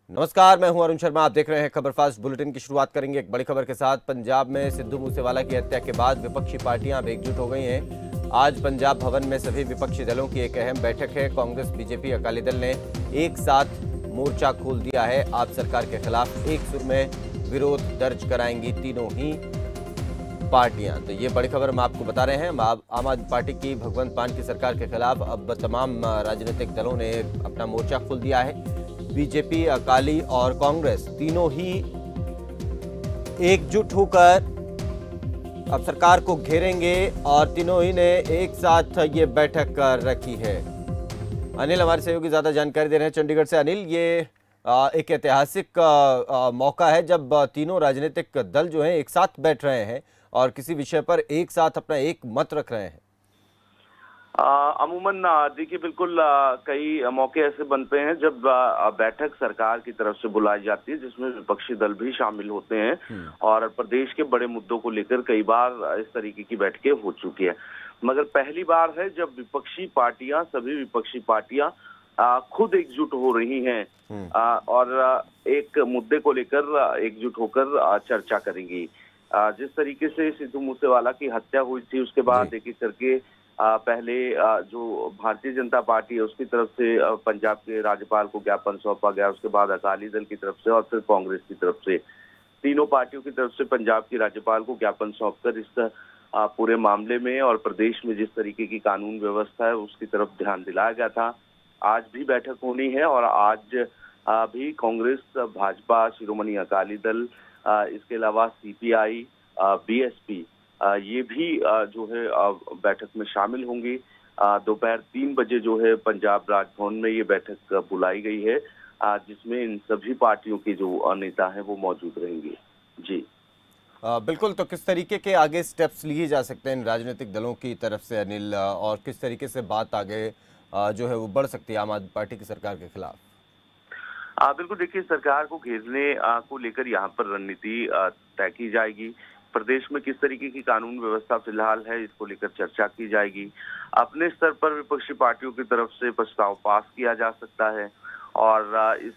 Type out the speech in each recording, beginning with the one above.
नमस्कार, मैं हूं अरुण शर्मा। आप देख रहे हैं खबर फास्ट बुलेटिन की शुरुआत करेंगे एक बड़ी खबर के साथ। पंजाब में सिद्धू मूसेवाला की हत्या के बाद विपक्षी पार्टियां अब एकजुट हो गई हैं। आज पंजाब भवन में सभी विपक्षी दलों की एक अहम बैठक है। कांग्रेस, बीजेपी, अकाली दल ने एक साथ मोर्चा खोल दिया है। आप सरकार के खिलाफ एक सुर में विरोध दर्ज कराएंगी तीनों ही पार्टियां। तो ये बड़ी खबर हम आपको बता रहे हैं। आम आदमी पार्टी की भगवंत मान की सरकार के खिलाफ अब तमाम राजनीतिक दलों ने अपना मोर्चा खोल दिया है। बीजेपी, अकाली और कांग्रेस तीनों ही एकजुट होकर अब सरकार को घेरेंगे और तीनों ही ने एक साथ ये बैठक कर रखी है। अनिल हमारे सहयोगी ज्यादा जानकारी दे रहे हैं चंडीगढ़ से। अनिल, ये एक ऐतिहासिक मौका है जब तीनों राजनीतिक दल जो हैं एक साथ बैठ रहे हैं और किसी विषय पर एक साथ अपना एक मत रख रहे हैं। अमूमन देखिए, बिल्कुल कई मौके ऐसे बनते हैं जब बैठक सरकार की तरफ से बुलाई जाती है जिसमें विपक्षी दल भी शामिल होते हैं और प्रदेश के बड़े मुद्दों को लेकर कई बार इस तरीके की बैठकें हो चुकी है। मगर पहली बार है जब सभी विपक्षी पार्टियां खुद एकजुट हो रही हैं और एक मुद्दे को लेकर एकजुट होकर चर्चा करेंगी। जिस तरीके से सिद्धू मूसेवाला की हत्या हुई थी उसके बाद एक एक करके पहले जो भारतीय जनता पार्टी है उसकी तरफ से पंजाब के राज्यपाल को ज्ञापन सौंपा गया, उसके बाद अकाली दल की तरफ से और फिर कांग्रेस की तरफ से, तीनों पार्टियों की तरफ से पंजाब की राज्यपाल को ज्ञापन सौंपकर इस पूरे मामले में और प्रदेश में जिस तरीके की कानून व्यवस्था है उसकी तरफ ध्यान दिलाया गया था। आज भी बैठक होनी है और आज भी कांग्रेस, भाजपा, शिरोमणि अकाली दल, इसके अलावा सीपीआई, बीएसपी ये भी जो है बैठक में शामिल होंगी। दोपहर 3 बजे जो है पंजाब राजभवन में ये बैठक बुलाई गई है जिसमें इन सभी पार्टियों के जो नेता हैं वो मौजूद रहेंगे। जी बिल्कुल। तो किस तरीके के आगे स्टेप्स लिए जा सकते हैं इन राजनीतिक दलों की तरफ से अनिल, और किस तरीके से बात आगे जो है वो बढ़ सकती है आम आदमी पार्टी की सरकार के खिलाफ? बिल्कुल, देखिए, सरकार को घेरने को लेकर यहाँ पर रणनीति तय की जाएगी। प्रदेश में किस तरीके की कानून व्यवस्था फिलहाल है इसको लेकर चर्चा की जाएगी। अपने स्तर पर विपक्षी पार्टियों की तरफ से प्रस्ताव पास किया जा सकता है और इस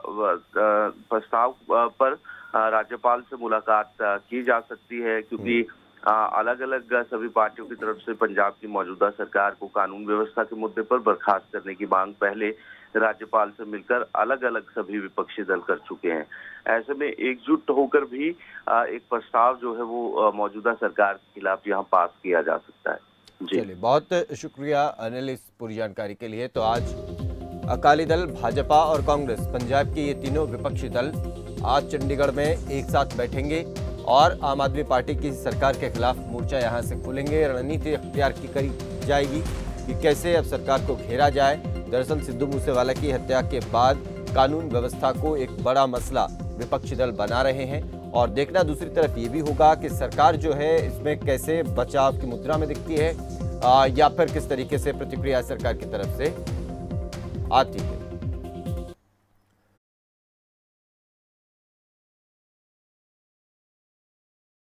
प्रस्ताव पर राज्यपाल से मुलाकात की जा सकती है क्योंकि अलग अलग सभी पार्टियों की तरफ से पंजाब की मौजूदा सरकार को कानून व्यवस्था के मुद्दे पर बर्खास्त करने की मांग पहले राज्यपाल से मिलकर अलग अलग सभी विपक्षी दल कर चुके हैं। ऐसे में एकजुट होकर भी एक प्रस्ताव जो है वो मौजूदा सरकार के खिलाफ यहाँ पास किया जा सकता है। जी चलिए, बहुत शुक्रिया अनिल इस पूरी जानकारी के लिए। तो आज अकाली दल, भाजपा और कांग्रेस, पंजाब के ये तीनों विपक्षी दल आज चंडीगढ़ में एक साथ बैठेंगे और आम आदमी पार्टी की सरकार के खिलाफ मोर्चा यहां से खोलेंगे। रणनीति अख्तियार की करी जाएगी कि कैसे अब सरकार को घेरा जाए। दरअसल सिद्धू मूसेवाला की हत्या के बाद कानून व्यवस्था को एक बड़ा मसला विपक्षी दल बना रहे हैं और देखना दूसरी तरफ ये भी होगा कि सरकार जो है इसमें कैसे बचाव की मुद्रा में दिखती है या फिर किस तरीके से प्रतिक्रिया सरकार की तरफ से आती है।